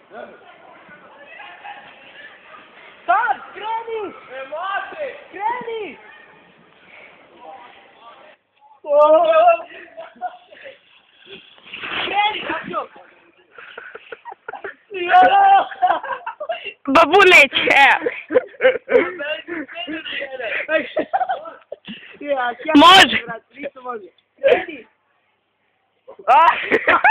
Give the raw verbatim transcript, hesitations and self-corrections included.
Sad, kreni! E, mate! Kreni! Kreni, Kačo! Babuleće! Ja, Može! Kreni! Ah!